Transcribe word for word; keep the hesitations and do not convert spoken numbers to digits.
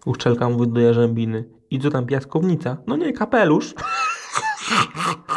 Uszczelka mówi do Jarzębiny. I co tam, piaskownica? No nie, kapelusz.